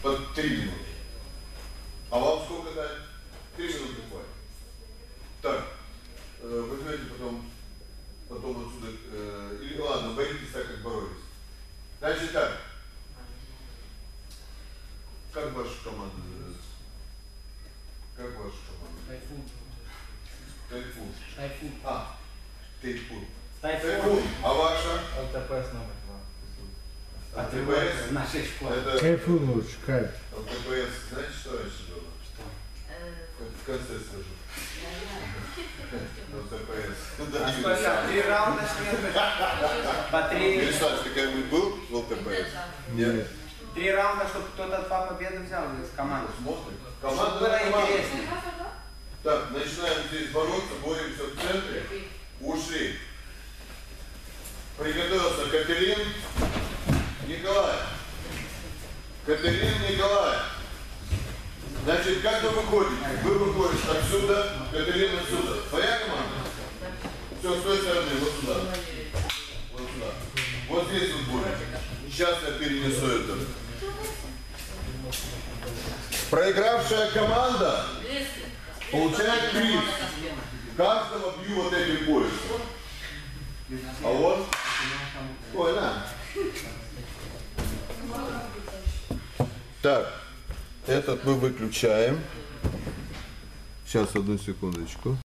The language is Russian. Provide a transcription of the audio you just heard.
под 3 минуты. А вам сколько дать? 3 минуты хватит. Так, возьмете потом отсюда, или ладно, боритесь так, как боролись. Значит так, как ваша команда называется? Как ваша команда? Тайфун. Тайфун. Тайфун. А, Тайфун. Тайфун. А ваша? ЛТПС номер 2. ЛТПС? В нашей школе. Тайфун лучше, кайф. ЛТПС, знаете, что раньше было? Что? В конце скажу. ЛТПС. А сколько? 3 раунда снег? По 3. Перестань, ты как-нибудь был в ЛТПС? Нет. 3 раунда, чтобы кто-то 2 победы взял из команды. Смотрим. Чтобы Команда было на команду. интереснее. Так, начинаем здесь бороться, боремся в центре. Ушли. Приготовился Катерин Николай. Катерин Николай. Значит, как вы выходите? Вы выходите отсюда, Катерин отсюда. Твоя команда? Все, с той стороны, вот сюда. Вот сюда. Вот здесь вот будет. Сейчас я перенесу это. Проигравшая команда получает приз. Каждого бью вот этим поясом. А вот. Ой, на. Так, этот мы выключаем. Сейчас, одну секундочку.